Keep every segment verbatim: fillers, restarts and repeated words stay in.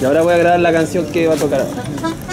Y ahora voy a grabar la canción que va a tocar ahora.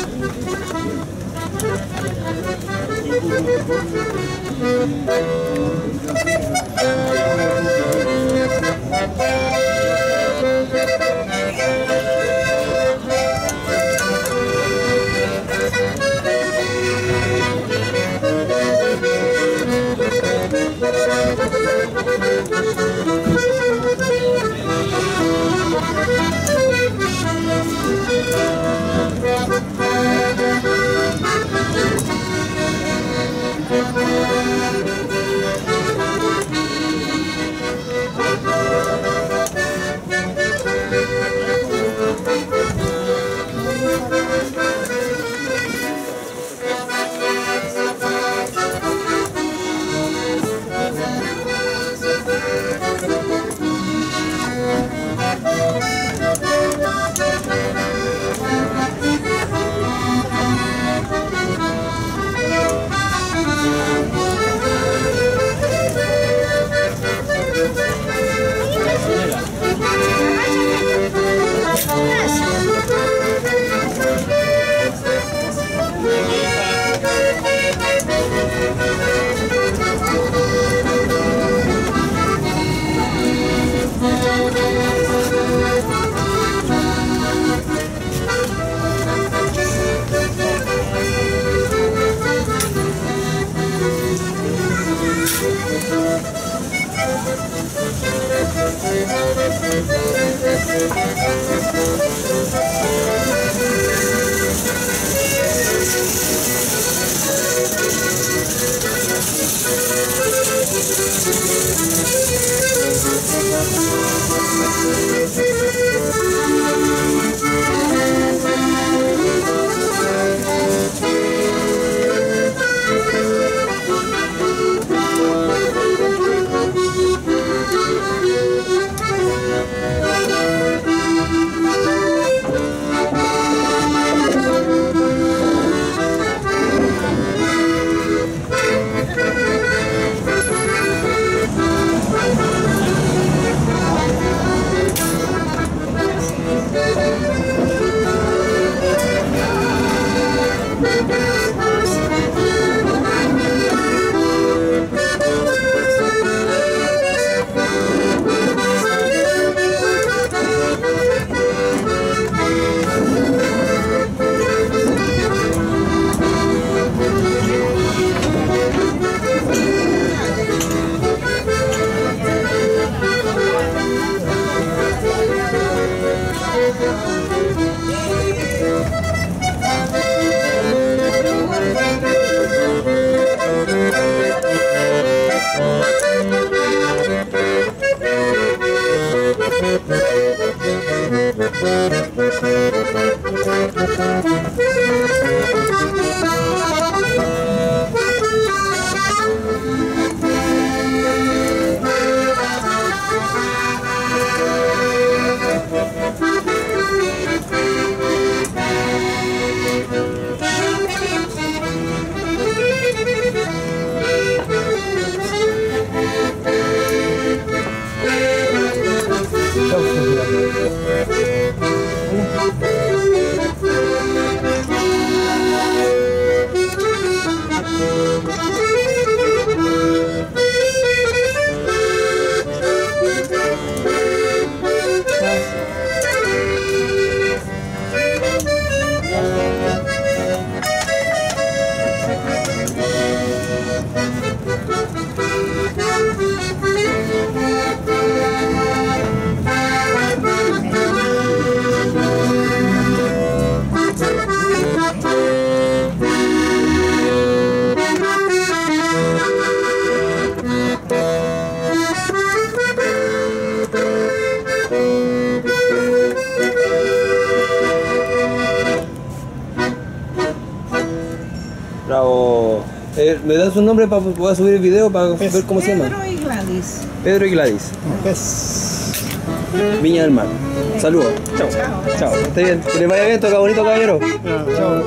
Bravo. Eh, ¿Me das un nombre para poder subir el video para ver cómo se llama? Pedro y Gladys. Pedro y Gladys. Pues. Viña del Mar. Saludos. Chao. Chao. Chao. Esté bien. Que les vaya bien, toca bonito, caballero. Chao.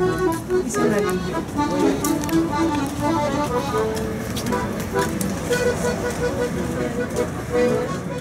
Dice María.